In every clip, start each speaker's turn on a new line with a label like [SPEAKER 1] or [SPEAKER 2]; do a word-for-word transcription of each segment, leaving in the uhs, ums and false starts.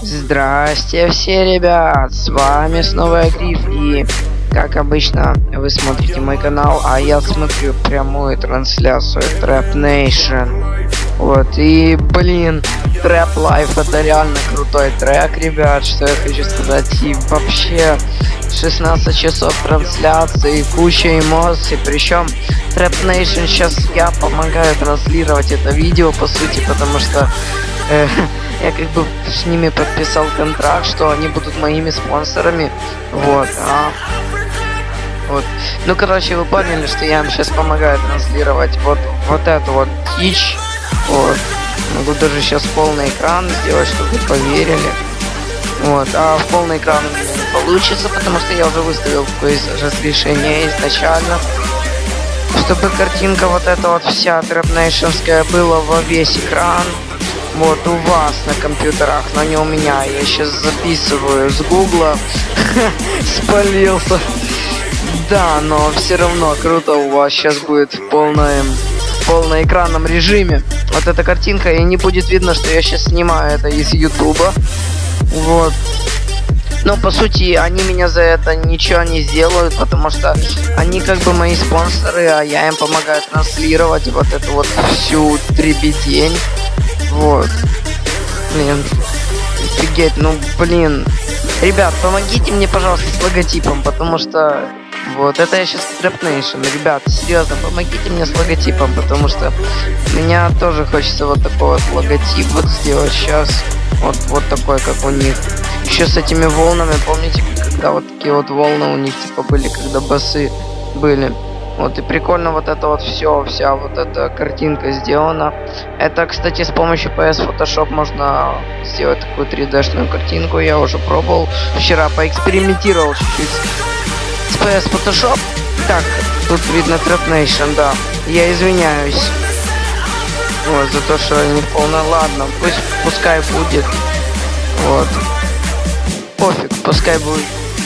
[SPEAKER 1] Здрасте все, ребят, с вами снова я, Гриф, и как обычно вы смотрите мой канал, а я смотрю прямую трансляцию Trap Nation. Вот, и блин, Trap Life это реально крутой трек, ребят, что я хочу сказать. И вообще шестнадцать часов трансляции, куча эмоций, причем Trap Nation сейчас я помогаю транслировать это видео, по сути, потому что э, я как бы с ними подписал контракт, что они будут моими спонсорами. Вот, а вот. Ну, короче, вы поняли, что я им сейчас помогаю транслировать вот, вот эту вот дичь. Вот. Могу даже сейчас полный экран сделать, чтобы вы поверили. Вот. А в полный экран у меня не получится, потому что я уже выставил такое разрешение изначально, чтобы картинка вот эта вот вся Trap Nation'ская была во весь экран. Вот у вас на компьютерах, но не у меня. Я сейчас записываю с гугла. Спалился. Да, но все равно круто, у вас сейчас будет в полном, в полноэкранном режиме вот эта картинка, и не будет видно, что я сейчас снимаю это из ютуба. Вот. Но по сути они меня за это ничего не сделают, потому что они как бы мои спонсоры, а я им помогаю транслировать вот эту вот всю дребедень. Вот. Блин. Офигеть, ну блин. Ребят, помогите мне, пожалуйста, с логотипом, потому что вот это я сейчас Trap Nation. Ребят, серьезно, помогите мне с логотипом, потому что меня тоже хочется вот такой вот логотип вот сделать сейчас. Вот, вот такой, как у них. Еще с этими волнами, помните, когда вот такие вот волны у них типа были, когда басы были. Вот, и прикольно вот это вот все, вся вот эта картинка сделана. Это, кстати, с помощью пи эс Photoshop можно сделать такую три дэ-шную картинку. Я уже пробовал вчера, поэкспериментировал чуть-чуть с пи эс Photoshop. Так, тут видно Trap Nation, да. Я извиняюсь. Вот, за то, что не полно. Ладно, пусть, пускай будет. Вот. Пофиг, пускай будет.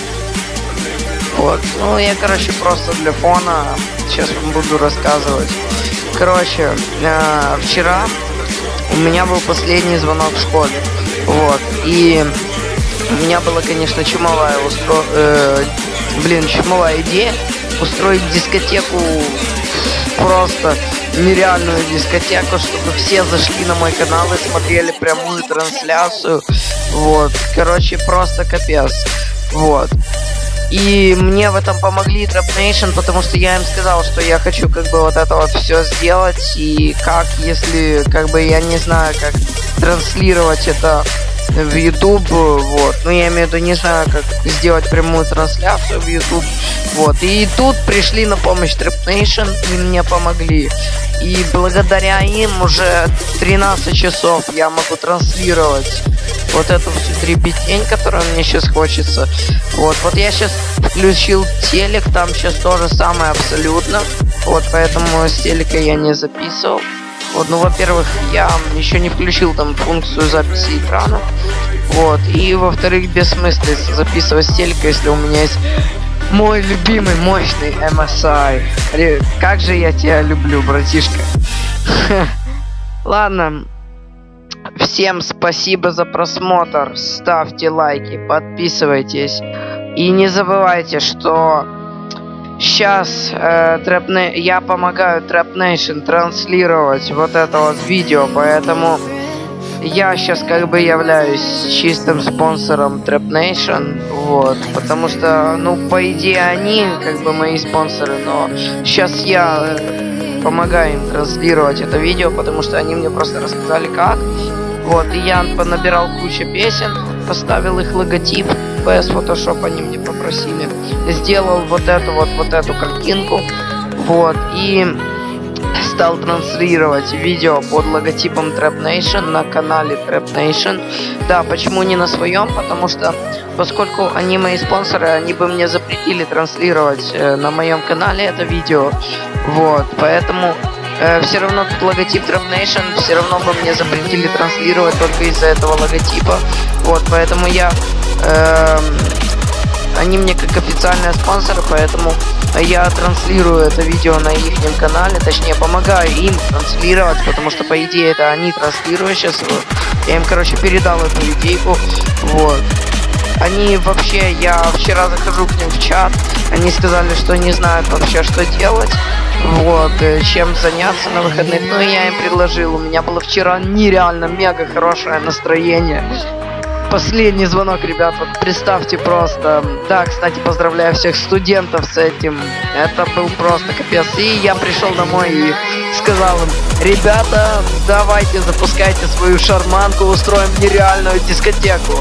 [SPEAKER 1] Вот, ну я, короче, просто для фона сейчас вам буду рассказывать. Короче, э, вчера у меня был последний звонок в школе. Вот, и у меня была, конечно, чумовая устро... э, блин, чумовая идея устроить дискотеку, просто нереальную дискотеку, чтобы все зашли на мой канал и смотрели прямую трансляцию. Вот, короче, просто капец. Вот. И мне в этом помогли Trap Nation, потому что я им сказал, что я хочу как бы вот это вот все сделать. И как, если как бы я не знаю, как транслировать это в YouTube, вот. Ну, я имею в виду, не знаю, как сделать прямую трансляцию в YouTube. Вот. И тут пришли на помощь Trap Nation и мне помогли. И благодаря им уже тринадцать часов я могу транслировать вот эту всю дребедень, которую мне сейчас хочется. Вот, вот я сейчас включил телек, там сейчас то же самое абсолютно. Вот, поэтому с телека я не записывал. Вот, ну, во-первых, я еще не включил там функцию записи экрана. Вот, и во-вторых, бессмысленно записывать с телека, если у меня есть мой любимый мощный эм эс ай. Как же я тебя люблю, братишка. Ладно. Всем спасибо за просмотр, ставьте лайки, подписывайтесь. И не забывайте, что сейчас э, Trap... я помогаю Trap Nation транслировать вот это вот видео, поэтому я сейчас как бы являюсь чистым спонсором Trap Nation. Вот, потому что, ну, по идее они как бы мои спонсоры, но сейчас я э, помогаю им транслировать это видео, потому что они мне просто рассказали как. Вот, и я понабирал кучу песен, поставил их логотип, пи эс Photoshop они мне попросили, сделал вот эту вот, вот эту картинку, вот, и стал транслировать видео под логотипом Trap Nation на канале Trap Nation. Да, почему не на своем? Потому что, поскольку они мои спонсоры, они бы мне запретили транслировать э, на моем канале это видео, вот, поэтому... Э, все равно тут логотип Trap Nation, все равно бы мне запретили транслировать только из-за этого логотипа. Вот, поэтому я э, они мне как официальные спонсоры, поэтому я транслирую это видео на их канале, точнее помогаю им транслировать, потому что по идее это они транслируют сейчас. Я им, короче, передал эту идейку, вот. Они вообще, я вчера захожу к ним в чат, они сказали, что не знают вообще, что делать, вот, чем заняться на выходных. Ну и я им предложил, у меня было вчера нереально мега хорошее настроение. Последний звонок, ребят, вот представьте просто. Да, кстати, поздравляю всех студентов с этим. Это был просто капец. И я пришел домой и сказал им: ребята, давайте запускайте свою шарманку, устроим нереальную дискотеку.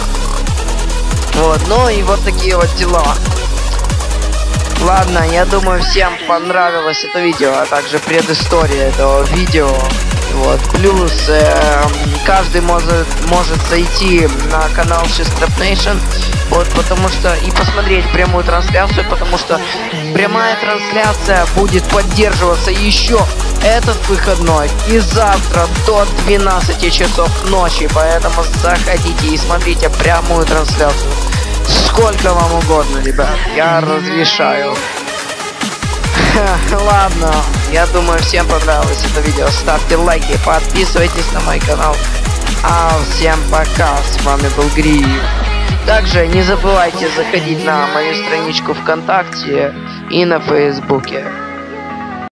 [SPEAKER 1] Вот, ну и вот такие вот дела. Ладно, я думаю, всем понравилось это видео, а также предыстория этого видео. Вот, плюс э, каждый может, может зайти на канал Trap Nation, вот, потому что, и посмотреть прямую трансляцию, потому что прямая трансляция будет поддерживаться еще этот выходной и завтра до двенадцати часов ночи, поэтому заходите и смотрите прямую трансляцию сколько вам угодно, ребят, я разрешаю. Ладно, я думаю, всем понравилось это видео. Ставьте лайки, подписывайтесь на мой канал. А всем пока, с вами был Гриф. Также не забывайте заходить на мою страничку ВКонтакте и на Фейсбуке.